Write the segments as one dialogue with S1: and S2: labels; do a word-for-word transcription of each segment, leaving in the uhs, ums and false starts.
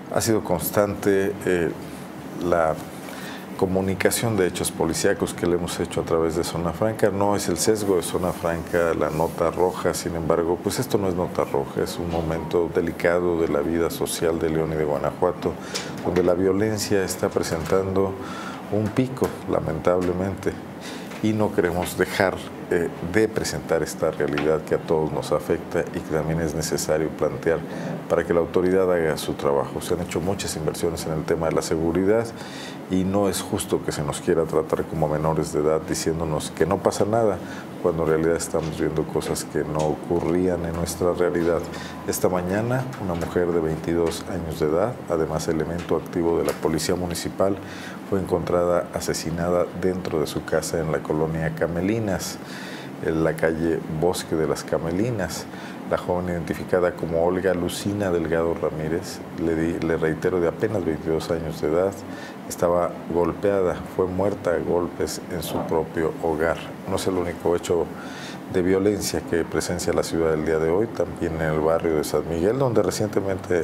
S1: Ha sido constante eh, la comunicación de hechos policíacos que le hemos hecho a través de Zona Franca. No es el sesgo de Zona Franca la nota roja, sin embargo, pues esto no es nota roja, es un momento delicado de la vida social de León y de Guanajuato, donde la violencia está presentando un pico, lamentablemente, y no queremos dejar eh, de presentar esta realidad que a todos nos afecta y que también es necesario plantear para que la autoridad haga su trabajo. Se han hecho muchas inversiones en el tema de la seguridad y no es justo que se nos quiera tratar como menores de edad diciéndonos que no pasa nada, cuando en realidad estamos viendo cosas que no ocurrían en nuestra realidad. Esta mañana, una mujer de veintidós años de edad, además elemento activo de la Policía Municipal, fue encontrada asesinada dentro de su casa en la colonia Camelinas, en la calle Bosque de las Camelinas. La joven, identificada como Olga Lucina Delgado Ramírez, le, di, le reitero, de apenas veintidós años de edad, estaba golpeada, fue muerta a golpes en su propio hogar. No es el único hecho de violencia que presencia la ciudad el día de hoy, también en el barrio de San Miguel, donde recientemente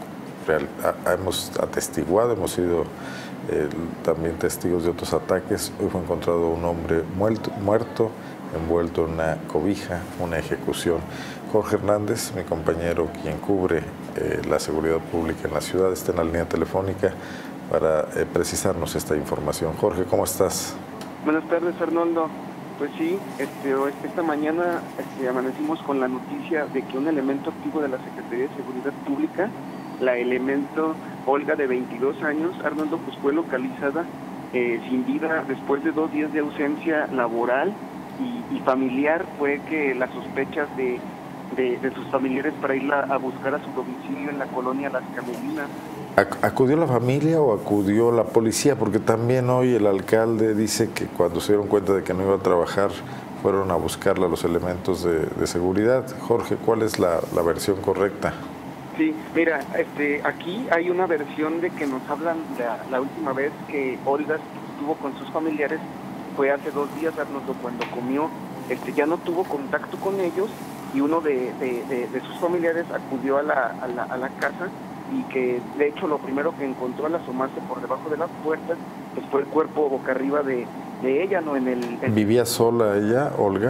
S1: ha, ha, hemos atestiguado, hemos sido eh, también testigos de otros ataques. Hoy fue encontrado un hombre muerto, muerto envuelto en una cobija, una ejecución. Jorge Hernández, mi compañero, quien cubre eh, la seguridad pública en la ciudad, está en la línea telefónica para eh, precisarnos esta información. Jorge, ¿cómo estás?
S2: Buenas tardes, Arnoldo. Pues sí, este, esta mañana este, amanecimos con la noticia de que un elemento activo de la Secretaría de Seguridad Pública, la elemento Olga, de veintidós años, Arnoldo, pues fue localizada eh, sin vida después de dos días de ausencia laboral y, y familiar. Fue que las sospechas de, de, de sus familiares para ir a, a buscar a su domicilio en la colonia Las Camelinas.
S1: ¿Acudió la familia o acudió la policía? Porque también hoy el alcalde dice que cuando se dieron cuenta de que no iba a trabajar, fueron a buscarla a los elementos de, de seguridad. Jorge, ¿cuál es la, la versión correcta?
S2: Sí, mira, este, aquí hay una versión de que nos hablan la, la última vez que Olga estuvo con sus familiares, fue hace dos días, Arnoldo, cuando comió, este, ya no tuvo contacto con ellos y uno de, de, de, de sus familiares acudió a la, a la, a la casa, y que de hecho lo primero que encontró al asomarse por debajo de las puertas pues fue el cuerpo boca arriba de, de ella, ¿no? En el, en...
S1: ¿Vivía sola ella, Olga?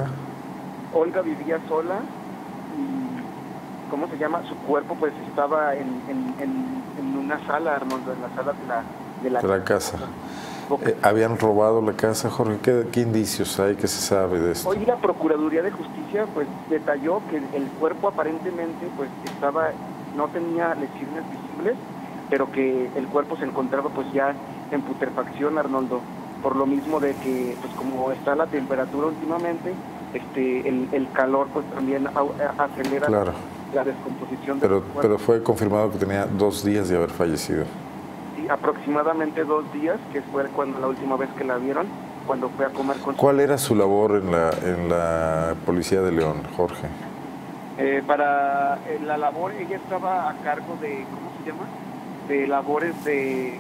S2: Olga vivía sola y, ¿cómo se llama? Su cuerpo pues estaba en, en, en, en una sala, Arnoldo, en la sala de la, de la,
S1: de la casa. Eh, ¿Habían robado la casa, Jorge? ¿Qué, ¿Qué indicios hay? ¿Qué se sabe de esto?
S2: Hoy la Procuraduría de Justicia pues detalló que el cuerpo aparentemente pues estaba... no tenía lesiones visibles, pero que el cuerpo se encontraba pues ya en putrefacción, Arnoldo, por lo mismo de que pues como está la temperatura últimamente, este el, el calor pues también acelera
S1: claro.
S2: la descomposición
S1: pero,
S2: del cuerpo.
S1: Pero fue confirmado que tenía dos días de haber fallecido.
S2: Sí, aproximadamente dos días, que fue cuando la última vez que la vieron, cuando fue a comer con...
S1: ¿Cuál era su labor en la, en la Policía de León, Jorge?
S2: Eh, para eh, la labor, ella estaba a cargo de, ¿cómo se llama? De labores de,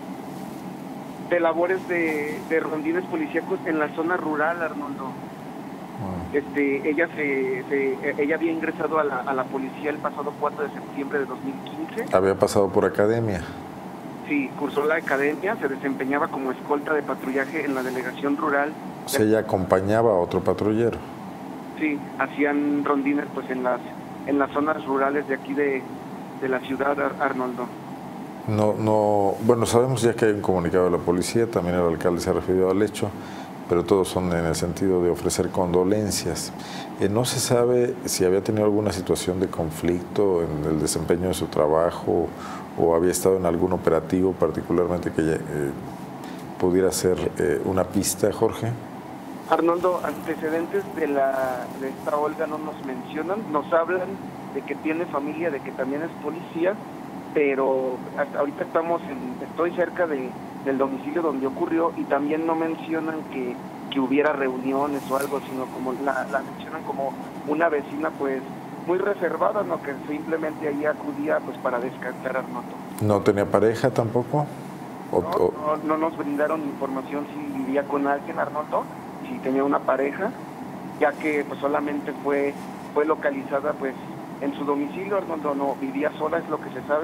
S2: de labores de, de rondines policíacos en la zona rural, Arnoldo. Wow. Este, ella se, se, ella había ingresado a la, a la policía el pasado cuatro de septiembre de dos mil quince.
S1: Había pasado por academia.
S2: Sí, cursó la academia, se desempeñaba como escolta de patrullaje en la delegación rural.
S1: O sea, ella acompañaba a otro patrullero.
S2: Sí, hacían rondines pues en las en las zonas rurales de aquí de, de la ciudad, Arnoldo.
S1: No, no, bueno, sabemos ya que hay un comunicado de la policía, también el alcalde se ha referido al hecho, pero todos son en el sentido de ofrecer condolencias. Eh, no se sabe si había tenido alguna situación de conflicto en el desempeño de su trabajo o había estado en algún operativo particularmente que eh, pudiera ser eh, una pista, Jorge.
S2: Arnoldo, antecedentes de la de esta Olga no nos mencionan, nos hablan de que tiene familia, de que también es policía, pero hasta ahorita estamos en, estoy cerca de, del domicilio donde ocurrió y también no mencionan que, que hubiera reuniones o algo, sino como la, la mencionan como una vecina pues muy reservada, ¿no? Que simplemente ahí acudía pues para descansar, Arnoldo.
S1: ¿No tenía pareja tampoco?
S2: O, no, no, no nos brindaron información si vivía con alguien, Arnoldo, si tenía una pareja, ya que pues solamente fue fue localizada pues en su domicilio, Arnoldo, no vivía sola, es lo que se sabe,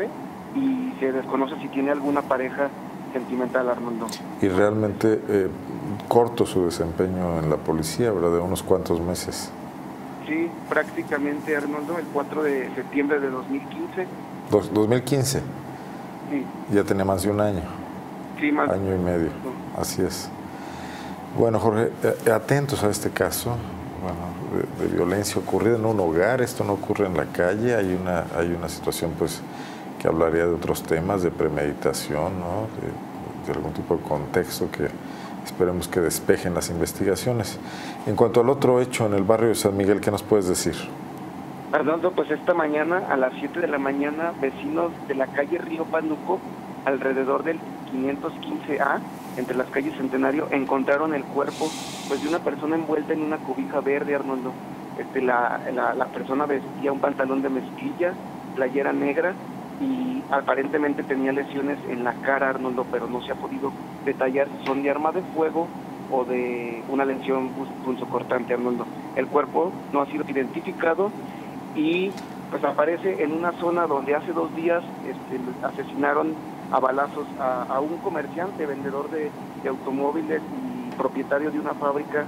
S2: y se desconoce si tiene alguna pareja sentimental, Arnoldo.
S1: Y realmente eh, corto su desempeño en la policía, ¿verdad? De unos cuantos meses.
S2: Sí, prácticamente, Arnoldo, el cuatro de septiembre de dos mil quince.
S1: Dos, ¿dos mil quince?
S2: Sí.
S1: Ya tenía más de un año.
S2: Sí, más.
S1: Año y medio, así es. Bueno, Jorge, atentos a este caso, bueno, de, de violencia ocurrida en un hogar. Esto no ocurre en la calle. Hay una, hay una situación, pues, que hablaría de otros temas, de premeditación, ¿no? de, de algún tipo de contexto que esperemos que despejen las investigaciones. En cuanto al otro hecho en el barrio de San Miguel, ¿qué nos puedes decir?
S2: Arnoldo, pues esta mañana a las siete de la mañana, vecinos de la calle Río Pánuco, alrededor del quinientos quince A, entre las calles Centenario, encontraron el cuerpo pues de una persona envuelta en una cobija verde, Arnoldo. Este, la, la, la persona vestía un pantalón de mezclilla, playera negra, y aparentemente tenía lesiones en la cara, Arnoldo, pero no se ha podido detallar si son de arma de fuego o de una lesión punzocortante, Arnoldo. El cuerpo no ha sido identificado y pues aparece en una zona donde hace dos días este, asesinaron a balazos a, a un comerciante, vendedor de, de automóviles y propietario de una fábrica,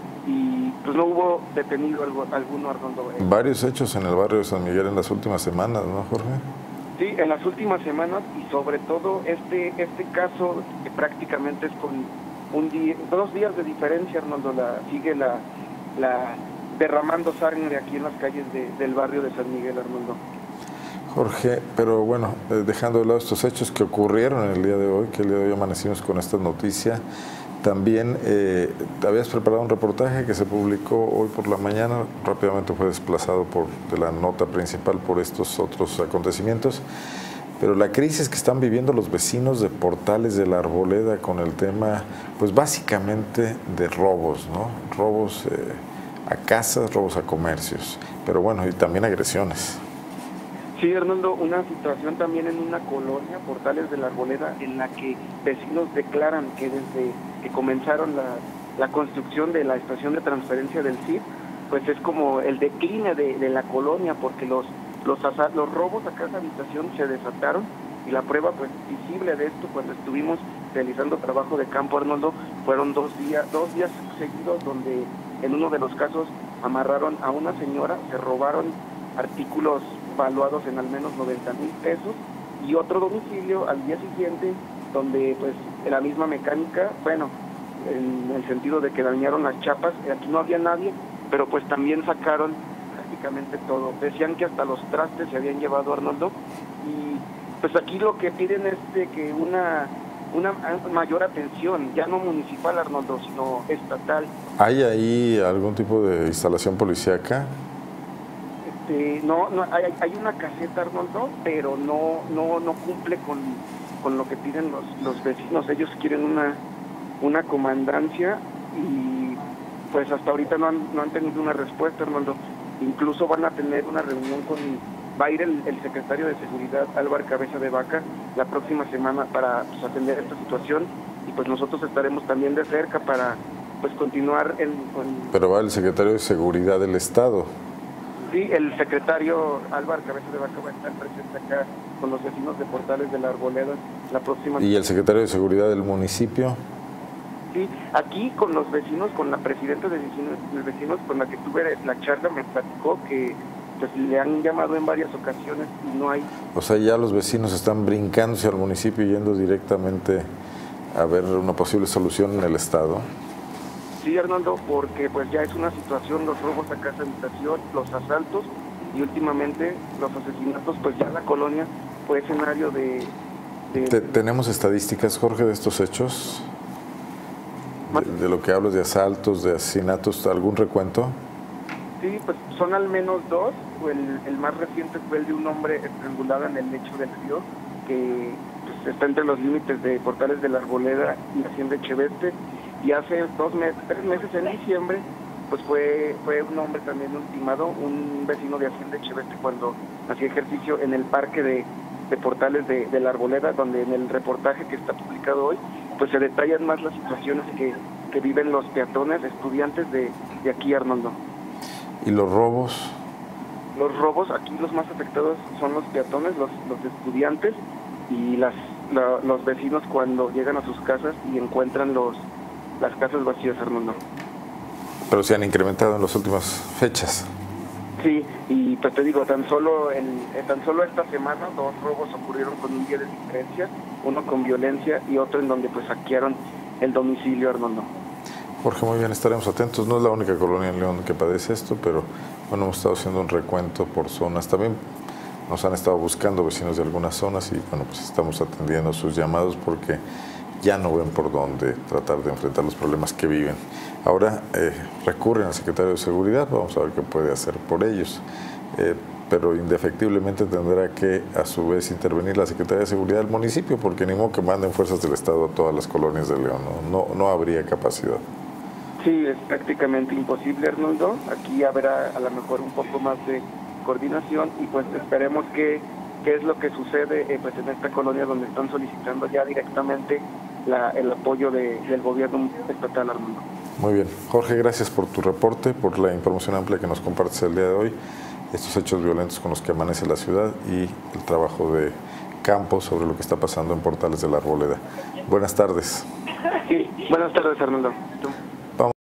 S2: y pues no hubo detenido algo, alguno, Arnoldo.
S1: Varios hechos en el barrio de San Miguel en las últimas semanas, ¿no, Jorge?
S2: Sí, en las últimas semanas, y sobre todo este este caso que prácticamente es con un día, dos días de diferencia, Arnoldo, la, sigue la, la derramando sangre aquí en las calles de, del barrio de San Miguel, Arnoldo.
S1: Jorge, pero bueno, eh, dejando de lado estos hechos que ocurrieron en el día de hoy, que el día de hoy amanecimos con esta noticia, también eh, habías preparado un reportaje que se publicó hoy por la mañana, rápidamente fue desplazado por, de la nota principal por estos otros acontecimientos, pero la crisis que están viviendo los vecinos de Portales de la Arboleda con el tema, pues básicamente de robos, ¿no? Robos eh, a casas, robos a comercios, pero bueno, y también agresiones.
S2: Sí, Arnoldo, una situación también en una colonia, Portales de la Arboleda, en la que vecinos declaran que desde que comenzaron la, la construcción de la estación de transferencia del C I D, pues es como el decline de, de la colonia, porque los los, los robos a casa habitación se desataron, y la prueba pues visible de esto, cuando estuvimos realizando trabajo de campo, Arnoldo, fueron dos días, dos días seguidos donde en uno de los casos amarraron a una señora, se robaron artículos valuados en al menos noventa mil pesos, y otro domicilio al día siguiente donde pues la misma mecánica, bueno, en el sentido de que dañaron las chapas, aquí no había nadie, pero pues también sacaron prácticamente todo. Decían que hasta los trastes se habían llevado, Arnoldo, y pues aquí lo que piden es de que una una mayor atención, ya no municipal, Arnoldo, sino estatal.
S1: ¿Hay ahí algún tipo de instalación policíaca?
S2: Este, no, no hay, hay una caseta, Arnoldo, pero no no no cumple con, con lo que piden los, los vecinos. Ellos quieren una una comandancia, y pues hasta ahorita no han, no han tenido una respuesta, Arnoldo. Incluso van a tener una reunión con, va a ir el, el secretario de Seguridad, Álvaro Cabeza de Vaca, la próxima semana para pues, atender esta situación, y pues nosotros estaremos también de cerca para pues continuar en, con...
S1: Pero va el secretario de Seguridad del Estado.
S2: Sí, el secretario Álvaro Cabeza de Vaca va a estar presente acá con los vecinos de Portales de la Arboleda la próxima...
S1: ¿Y el secretario de Seguridad del municipio?
S2: Sí, aquí con los vecinos, con la presidenta de vecinos, de vecinos con la que tuve la charla, me platicó que pues le han llamado en varias ocasiones y no hay...
S1: O sea, ya los vecinos están brincándose al municipio y yendo directamente a ver una posible solución en el Estado.
S2: Sí, Arnoldo, porque pues ya es una situación, los robos a casa habitación, los asaltos, y últimamente los asesinatos, pues ya la colonia fue escenario de... de...
S1: ¿Tenemos estadísticas, Jorge, de estos hechos? De, de lo que hablas de asaltos, de asesinatos, ¿algún recuento?
S2: Sí, pues son al menos dos. El, el más reciente fue el de un hombre estrangulado en el lecho del río, que pues, está entre los límites de Portales de la Arboleda y Hacienda Echeveste, y hace dos meses, tres meses en diciembre, pues fue fue un hombre también ultimado, un vecino de Hacienda Echeveste, cuando hacía ejercicio en el parque de, de Portales de, de la Arboleda, donde en el reportaje que está publicado hoy, pues se detallan más las situaciones que, que viven los peatones, estudiantes de, de aquí, Arnoldo.
S1: ¿Y los robos?
S2: Los robos, aquí los más afectados son los peatones, los, los estudiantes, y las, la, los vecinos cuando llegan a sus casas y encuentran los, las casas vacías, Arnoldo.
S1: Pero se han incrementado en las últimas fechas.
S2: Sí, y pues te digo, tan solo en, en tan solo esta semana dos robos ocurrieron con un día de diferencia, uno con violencia y otro en donde pues saquearon el domicilio, Arnoldo.
S1: Jorge, muy bien, estaremos atentos. No es la única colonia en León que padece esto, pero bueno, hemos estado haciendo un recuento por zonas. También nos han estado buscando vecinos de algunas zonas y bueno, pues estamos atendiendo sus llamados porque ya no ven por dónde tratar de enfrentar los problemas que viven. Ahora eh, recurren al secretario de Seguridad, vamos a ver qué puede hacer por ellos. Eh, pero indefectiblemente tendrá que a su vez intervenir la Secretaría de Seguridad del municipio, porque ni modo que manden fuerzas del Estado a todas las colonias de León, no, no, no habría capacidad.
S2: Sí, es prácticamente imposible, Arnoldo. Aquí habrá a lo mejor un poco más de coordinación y pues esperemos que qué es lo que sucede eh, pues en esta colonia donde están solicitando ya directamente la, el apoyo de, del gobierno estatal, Arnoldo.
S1: Muy bien. Jorge, gracias por tu reporte, por la información amplia que nos compartes el día de hoy, estos hechos violentos con los que amanece la ciudad y el trabajo de campo sobre lo que está pasando en Portales de la Arboleda. Buenas tardes.
S2: Sí, buenas tardes, Arnoldo.